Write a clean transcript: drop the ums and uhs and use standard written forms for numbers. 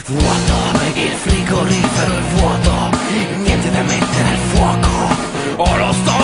Vuoto, il frigorifero è vuoto, niente da mettere al fuoco. Ho lo stomaco